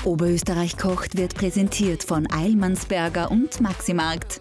Oberösterreich kocht wird präsentiert von Eilmannsberger und Maximarkt.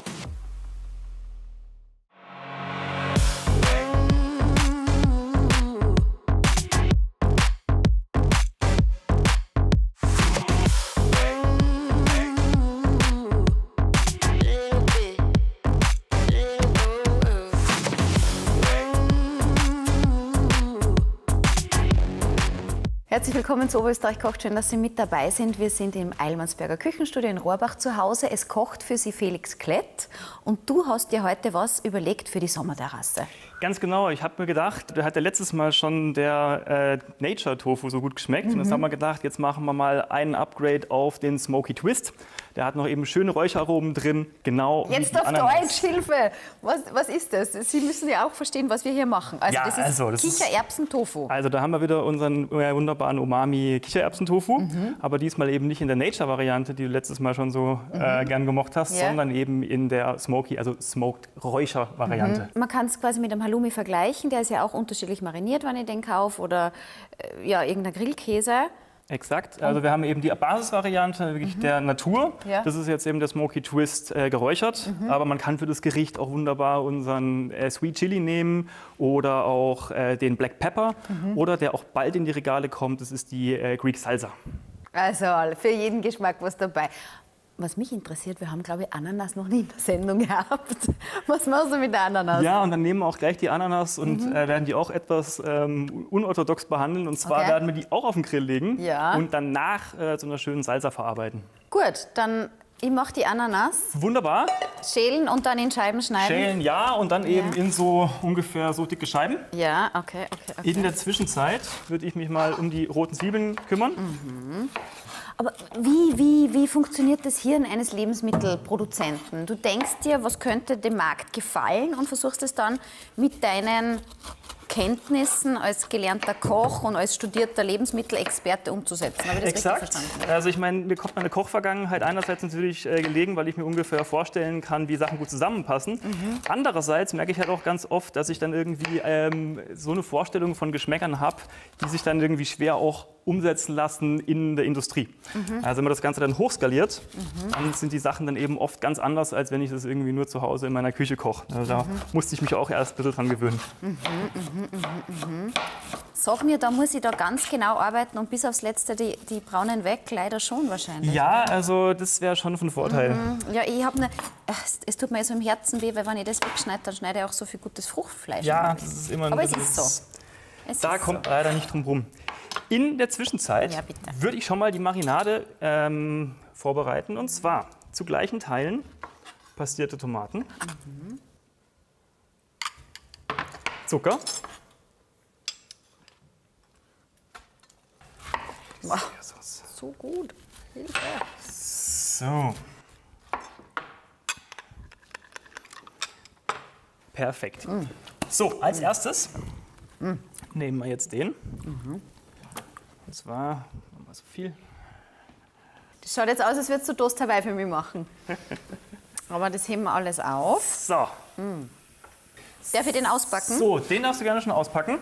Herzlich willkommen zu Oberösterreich kocht. Schön, dass Sie mit dabei sind. Wir sind im Eilmannsberger Küchenstudio in Rohrbach zu Hause. Es kocht für Sie Felix Klett. Und du hast dir heute was überlegt für die Sommerterrasse. Ganz genau. Ich habe mir gedacht, da hat ja letztes Mal schon der Nature-Tofu so gut geschmeckt. Und das haben wir gedacht, jetzt machen wir mal einen Upgrade auf den Smoky Twist. Der hat noch eben schöne Räucheraromen drin. Genau. Jetzt auf Deutsch, Hilfe! Was ist das? Sie müssen ja auch verstehen, was wir hier machen. Also Ja, das ist Kichererbsen-Tofu. Also da haben wir wieder unseren wunderbaren Umami-Kichererbsen-Tofu. Aber diesmal eben nicht in der Nature-Variante, die du letztes Mal schon so gern gemocht hast, sondern eben in der Smoky, also Smoked-Räucher-Variante. Man kann es quasi mit einem Halloumi vergleichen. Der ist ja auch unterschiedlich mariniert, wenn ich den kaufe. Oder ja, irgendein Grillkäse. Exakt. Also wir haben eben die Basisvariante wirklich der Natur. Ja. Das ist jetzt eben der Smoky Twist geräuchert. Aber man kann für das Gericht auch wunderbar unseren Sweet Chili nehmen oder auch den Black Pepper. Oder der auch bald in die Regale kommt, das ist die Greek Salsa. Also für jeden Geschmack was dabei. Was mich interessiert, wir haben, glaube ich, Ananas noch nie in der Sendung gehabt. Was machst du mit der Ananas? Ja, und dann nehmen wir auch gleich die Ananas und werden die auch etwas unorthodox behandeln. Und zwar werden wir die auch auf den Grill legen und danach zu einer schönen Salsa verarbeiten. Gut, dann ich mache die Ananas. Wunderbar. Schälen und dann in Scheiben schneiden. Schälen, ja, und dann eben in so ungefähr so dicke Scheiben. Ja, okay. In der Zwischenzeit würde ich mich mal um die roten Zwiebeln kümmern. Aber wie funktioniert das Hirn eines Lebensmittelproduzenten? Du denkst dir, was könnte dem Markt gefallen und versuchst es dann mit deinen Kenntnissen als gelernter Koch und als studierter Lebensmittelexperte umzusetzen. Habe ich das richtig verstanden? Also ich meine, mir kommt meine Kochvergangenheit einerseits natürlich gelegen, weil ich mir ungefähr vorstellen kann, wie Sachen gut zusammenpassen. Andererseits merke ich halt auch ganz oft, dass ich dann irgendwie so eine Vorstellung von Geschmäckern habe, die sich dann irgendwie schwer auch umsetzen lassen in der Industrie. Also wenn man das Ganze dann hochskaliert, dann sind die Sachen dann eben oft ganz anders, als wenn ich das irgendwie nur zu Hause in meiner Küche koche. Also da musste ich mich auch erst ein bisschen dran gewöhnen. Sag mir, da muss ich da ganz genau arbeiten und bis aufs Letzte die braunen weg, leider schon wahrscheinlich. Ja, also das wäre schon von Vorteil. Ja, ich habe es tut mir so im Herzen weh, weil wenn ich das wegschneide, dann schneide ich auch so viel gutes Fruchtfleisch. Ja, das ist immer ein Aber es ist so. Da kommt leider nicht drum rum. In der Zwischenzeit würde ich schon mal die Marinade vorbereiten. Und zwar zu gleichen Teilen pastierte Tomaten, Zucker, So gut. Hilfe. So. Perfekt. So, als erstes nehmen wir jetzt den. Und zwar machen wir so viel. Das schaut jetzt aus, als würdest du Toast Hawaii für mich machen. Aber das heben wir alles auf. So. Darf ich den auspacken? So, den darfst du gerne schon auspacken.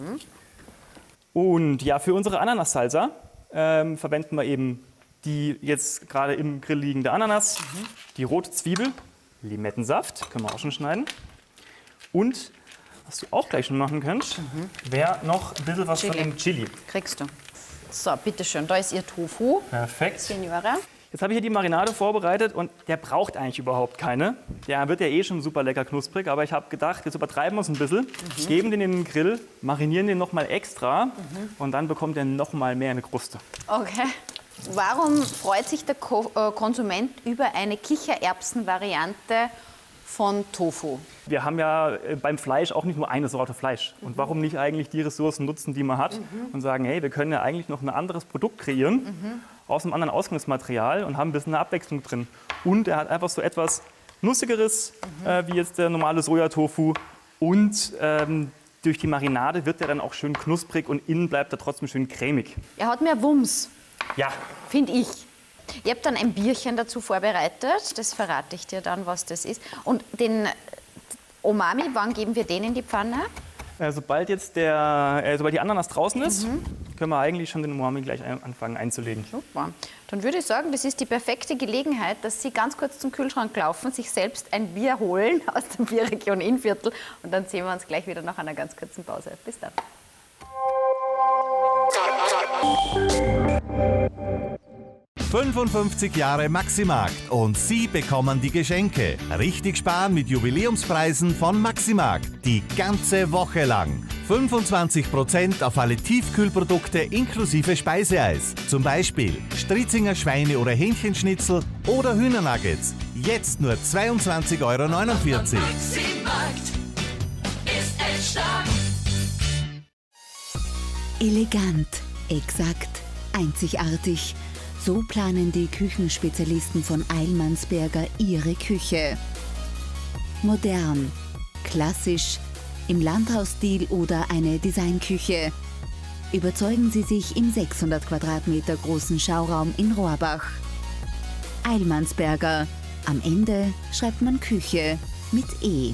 Und ja, für unsere Ananas-Salsa verwenden wir eben die jetzt gerade im Grill liegende Ananas, die rote Zwiebel, Limettensaft, können wir auch schon schneiden. Und was du auch gleich schon machen kannst, wäre noch ein bisschen was von dem Chili. Kriegst du. So, bitteschön, da ist Ihr Tofu. Perfekt. Signore. Jetzt habe ich hier die Marinade vorbereitet und der braucht eigentlich überhaupt keine. Der wird ja eh schon super lecker knusprig, aber ich habe gedacht, jetzt übertreiben wir es ein bisschen, geben den in den Grill, marinieren den noch mal extra und dann bekommt er noch mal mehr eine Kruste. Okay. Warum freut sich der Konsument über eine Kichererbsen-Variante von Tofu? Wir haben ja beim Fleisch auch nicht nur eine Sorte Fleisch. Und warum nicht eigentlich die Ressourcen nutzen, die man hat und sagen, hey, wir können ja eigentlich noch ein anderes Produkt kreieren aus einem anderen Ausgangsmaterial und haben ein bisschen eine Abwechslung drin. Und er hat einfach so etwas Nussigeres, wie jetzt der normale Sojatofu. Und durch die Marinade wird er dann auch schön knusprig und innen bleibt er trotzdem schön cremig. Er hat mehr Wumms, Ja, finde ich. Ihr habt dann ein Bierchen dazu vorbereitet, das verrate ich dir dann, was das ist. Und den Umami, wann geben wir den in die Pfanne? sobald die Ananas draußen ist, können wir eigentlich schon den Umami gleich anfangen einzulegen. Super. Dann würde ich sagen, das ist die perfekte Gelegenheit, dass Sie ganz kurz zum Kühlschrank laufen, sich selbst ein Bier holen aus der Bierregion Innviertel und dann sehen wir uns gleich wieder nach einer ganz kurzen Pause. Bis dann. 55 Jahre Maximarkt und Sie bekommen die Geschenke. Richtig sparen mit Jubiläumspreisen von Maximarkt. Die ganze Woche lang. 25% auf alle Tiefkühlprodukte inklusive Speiseeis. Zum Beispiel Stritzinger Schweine- oder Hähnchenschnitzel oder Hühnernuggets. Jetzt nur 22,49 €. Maximarkt ist echt stark. Elegant, exakt, einzigartig. So planen die Küchenspezialisten von Eilmannsberger ihre Küche. Modern, klassisch, im Landhausstil oder eine Designküche. Überzeugen Sie sich im 600 Quadratmeter großen Schauraum in Rohrbach. Eilmannsberger. Am Ende schreibt man Küche mit E.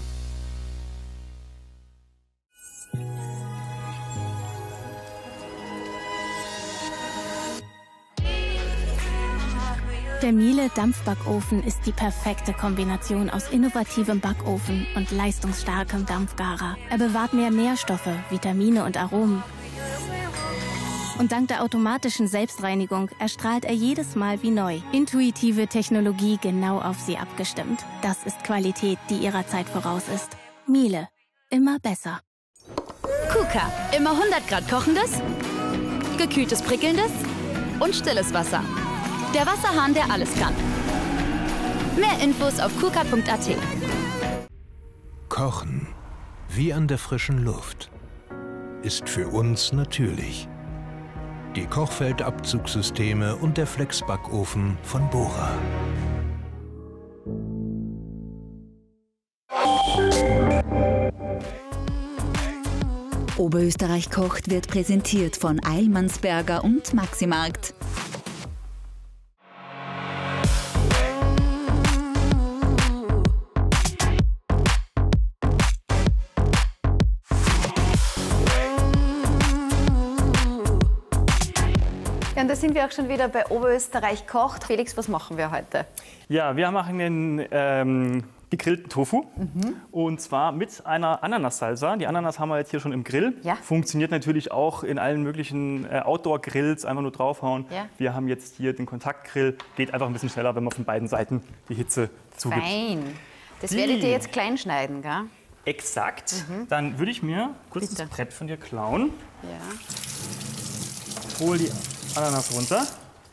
Der Miele Dampfbackofen ist die perfekte Kombination aus innovativem Backofen und leistungsstarkem Dampfgarer. Er bewahrt mehr Nährstoffe, Vitamine und Aromen. Und dank der automatischen Selbstreinigung erstrahlt er jedes Mal wie neu. Intuitive Technologie genau auf Sie abgestimmt. Das ist Qualität, die Ihrer Zeit voraus ist. Miele. Immer besser. KUKA. Immer 100 Grad kochendes, gekühltes prickelndes und stilles Wasser. Der Wasserhahn, der alles kann. Mehr Infos auf kuka.at. Kochen, wie an der frischen Luft, ist für uns natürlich. Die Kochfeldabzugssysteme und der Flexbackofen von Bora. Oberösterreich kocht wird präsentiert von Eilmannsberger und Maximarkt. Und da sind wir auch schon wieder bei Oberösterreich kocht. Felix, was machen wir heute? Ja, wir machen den gegrillten Tofu und zwar mit einer Ananas-Salsa. Die Ananas haben wir jetzt hier schon im Grill. Ja. Funktioniert natürlich auch in allen möglichen Outdoor-Grills, einfach nur draufhauen. Ja. Wir haben jetzt hier den Kontaktgrill. Geht einfach ein bisschen schneller, wenn man von beiden Seiten die Hitze zugibt. Fein. Das werdet ihr jetzt klein schneiden, gell? Exakt. Dann würde ich mir kurz Bitte. das Brett von dir klauen. Ja. Hol die Ananas runter.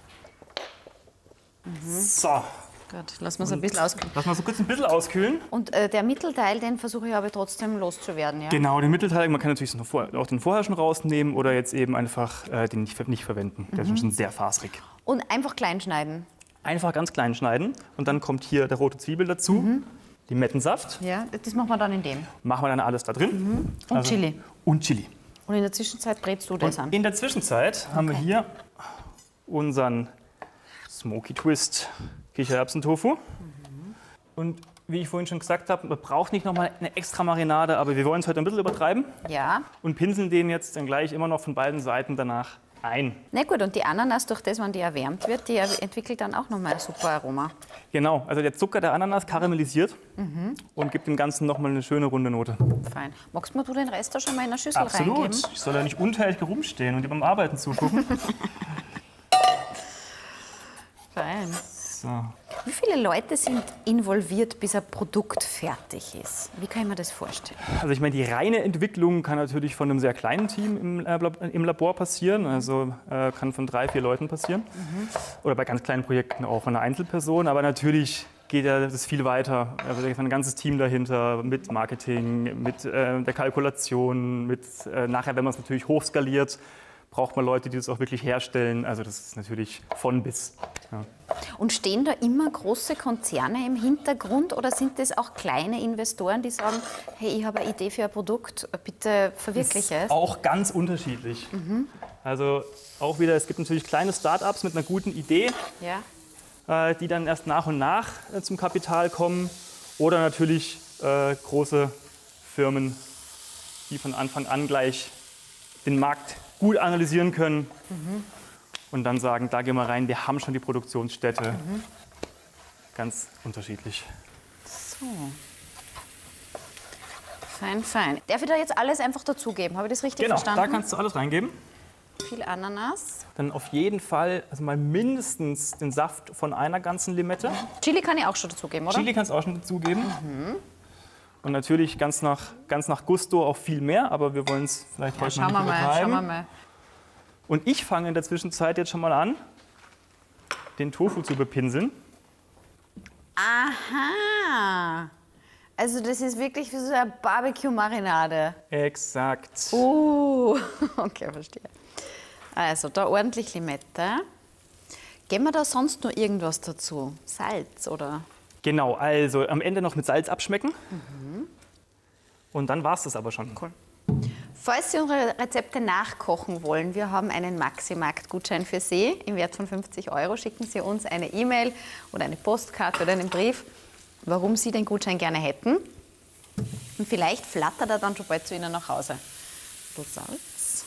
So. Gut, lassen wir es ein bisschen auskühlen. Lass mal so kurz ein bisschen auskühlen. Und der Mittelteil, den versuche ich aber trotzdem loszuwerden, ja? Genau, den Mittelteil, man kann natürlich auch den vorher schon rausnehmen oder jetzt eben einfach den nicht verwenden. Der ist schon sehr faserig. Und einfach klein schneiden. Einfach ganz klein schneiden und dann kommt hier der rote Zwiebel dazu, Limettensaft. Ja, das machen wir dann in dem. Machen wir dann alles da drin. Und Chili. Und Chili. Und in der Zwischenzeit brätst du das an. Und in der Zwischenzeit haben wir hier unseren Smoky Twist Kichererbsentofu. Und wie ich vorhin schon gesagt habe, man braucht nicht nochmal eine extra Marinade, aber wir wollen es heute ein bisschen übertreiben Ja. und pinseln den jetzt dann gleich immer noch von beiden Seiten danach ein. Na gut, und die Ananas, durch das, wenn die erwärmt wird, die entwickelt dann auch nochmal ein super Aroma. Genau, also der Zucker der Ananas karamellisiert und gibt dem Ganzen nochmal eine schöne runde Note. Fein. Magst du den Rest da schon mal in eine Schüssel Absolut. reingeben? Ich soll ja nicht unteilig rumstehen und dir beim Arbeiten zugucken. Fein. So. Wie viele Leute sind involviert, bis ein Produkt fertig ist? Wie kann ich mir das vorstellen? Also ich meine, die reine Entwicklung kann natürlich von einem sehr kleinen Team im Labor passieren. Also kann von 3, 4 Leuten passieren. Oder bei ganz kleinen Projekten auch von einer Einzelperson. Aber natürlich geht ja das viel weiter. Also da ist ein ganzes Team dahinter mit Marketing, mit der Kalkulation, mit nachher, wenn man es natürlich hochskaliert, braucht man Leute, die das auch wirklich herstellen. Also das ist natürlich von bis. Ja. Und stehen da immer große Konzerne im Hintergrund oder sind das auch kleine Investoren, die sagen, hey, ich habe eine Idee für ein Produkt, bitte verwirkliche es? Auch ganz unterschiedlich. Also auch wieder, es gibt natürlich kleine Start-ups mit einer guten Idee, Ja. die dann erst nach und nach zum Kapital kommen. Oder natürlich große Firmen, die von Anfang an gleich den Markt gut analysieren können und dann sagen, da gehen wir rein, wir haben schon die Produktionsstätte. Ganz unterschiedlich. So. Fein, fein. Darf ich da jetzt alles einfach dazugeben? Habe ich das richtig verstanden? Genau, da kannst du alles reingeben. Viel Ananas. Dann auf jeden Fall also mal mindestens den Saft von einer ganzen Limette. Chili kann ich auch schon dazugeben, oder? Chili kannst du auch schon dazugeben. Und natürlich ganz nach Gusto auch viel mehr, aber wir wollen es vielleicht heute noch nicht übertreiben. Schauen wir mal. Und ich fange in der Zwischenzeit jetzt schon mal an, den Tofu zu bepinseln. Aha! Also das ist wirklich wie so eine Barbecue-Marinade. Exakt. Okay, verstehe. Also da ordentlich Limette. Geben wir da sonst noch irgendwas dazu? Salz oder? Genau, also am Ende noch mit Salz abschmecken. Und dann war es das aber schon. Cool. Falls Sie unsere Rezepte nachkochen wollen, wir haben einen Maximarkt-Gutschein für Sie im Wert von 50 €. Schicken Sie uns eine E-Mail oder eine Postkarte oder einen Brief, warum Sie den Gutschein gerne hätten. Und vielleicht flattert er dann schon bald zu Ihnen nach Hause. Salz.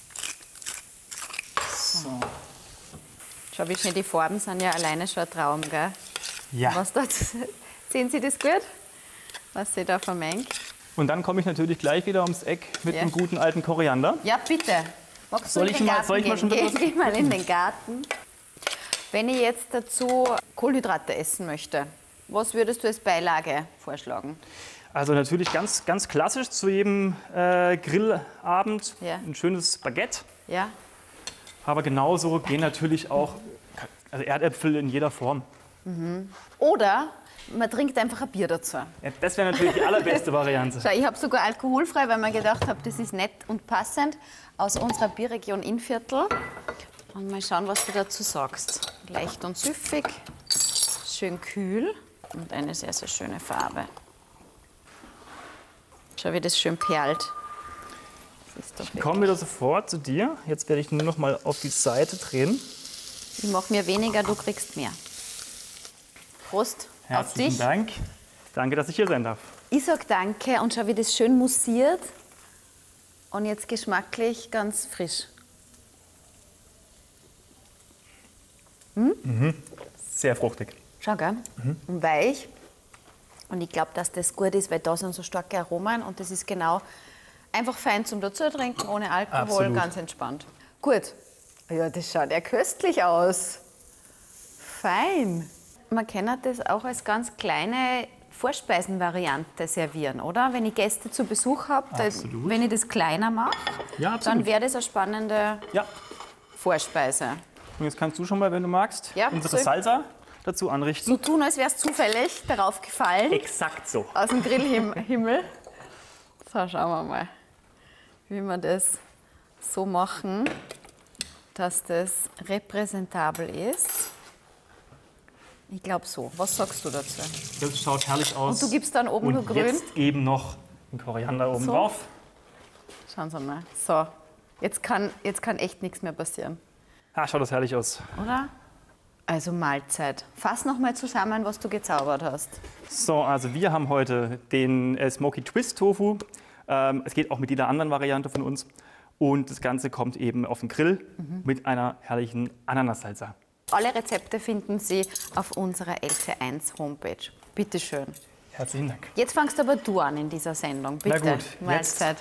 So. Schau, wie schön die Farben sind, ja alleine schon ein Traum, gell? Ja. Was da, sehen Sie das gut? Was Sie da vermengt? Und dann komme ich natürlich gleich wieder ums Eck mit Ja. einem guten alten Koriander. Ja, bitte. Magst Soll du ich in den mal- Garten soll ich mal schon gehen? wieder Geh mal in den Garten. Wenn ich jetzt dazu Kohlenhydrate essen möchte, was würdest du als Beilage vorschlagen? Also natürlich ganz klassisch zu jedem Grillabend Ja. ein schönes Baguette. Ja? Aber genauso gehen natürlich auch also Erdäpfel in jeder Form. Oder man trinkt einfach ein Bier dazu. Ja, das wäre natürlich die allerbeste Variante. Schau, ich habe sogar alkoholfrei, weil mir gedacht habe, das ist nett und passend aus unserer Bierregion Innviertel. Und mal schauen, was du dazu sagst. Leicht und süffig, schön kühl und eine sehr, sehr schöne Farbe. Schau, wie das schön perlt. Das ist doch Ich komme wieder sofort zu dir. Jetzt werde ich nur noch mal auf die Seite drehen. Ich mache mir weniger, du kriegst mehr. Prost auf Herzlichen dich. Dank. Danke, dass ich hier sein darf. Ich sag danke und schau, wie das schön mussiert und jetzt geschmacklich ganz frisch. Sehr fruchtig. Schau, gell? Und weich. Und ich glaube, dass das gut ist, weil da sind so starke Aromen und das ist genau einfach fein zum dazu trinken, ohne Alkohol, Absolut. ganz entspannt. Gut. Ja, das schaut ja köstlich aus. Fein. Man kann das auch als ganz kleine Vorspeisenvariante servieren, oder? Wenn ich Gäste zu Besuch habe, Absolut. wenn ich das kleiner mache, Ja, absolut. dann wäre das eine spannende Ja. Vorspeise. Und jetzt kannst du schon mal, wenn du magst, Ja, unsere so. Salsa dazu anrichten. So tun, als wäre es zufällig darauf gefallen. Exakt so. Aus dem Grillhimmel. So, schauen wir mal, wie wir das so machen, dass das repräsentabel ist. Ich glaube so. Was sagst du dazu? Das schaut herrlich aus. Und du gibst dann oben Und nur grün? jetzt eben noch ein Koriander oben So. drauf. Schauen Sie mal. So, jetzt kann echt nichts mehr passieren, Ah, schaut das herrlich aus. oder? Also Mahlzeit. Fass noch mal zusammen, was du gezaubert hast. So, also wir haben heute den Smoky Twist Tofu. Es geht auch mit jeder anderen Variante von uns. Und das Ganze kommt eben auf den Grill mit einer herrlichen Ananassalsa. Alle Rezepte finden Sie auf unserer LC1 Homepage. Bitte schön. Herzlichen Dank. Jetzt fangst aber du an in dieser Sendung. Bitte. Na gut, Mahlzeit.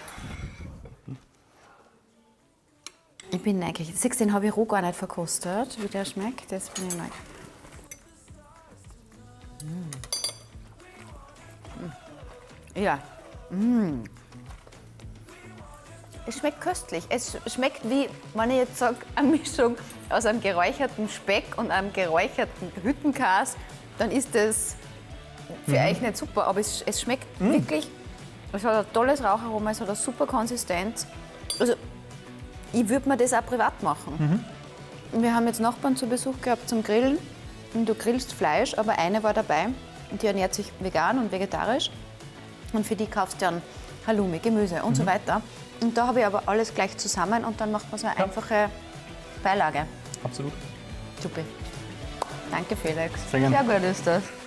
Ich bin neugierig. Siehst du, den habe ich roh gar nicht verkostet, wie der schmeckt. Das bin ich neugierig. Ja. Es schmeckt köstlich. Es schmeckt wie, wenn ich jetzt sage, eine Mischung aus einem geräucherten Speck und einem geräucherten Hüttenkäse, dann ist das für euch nicht super. Aber es schmeckt wirklich, es hat ein tolles Raucharoma, es hat eine super Konsistenz. Also, ich würde mir das auch privat machen. Wir haben jetzt Nachbarn zu Besuch gehabt zum Grillen. Und du grillst Fleisch, aber eine war dabei und die ernährt sich vegan und vegetarisch. Und für die kaufst du dann Halloumi, Gemüse und so weiter. Und da habe ich aber alles gleich zusammen und dann macht man so eine einfache Beilage. Absolut. Super. Danke, Felix. Sehr gerne. Sehr gut ist das.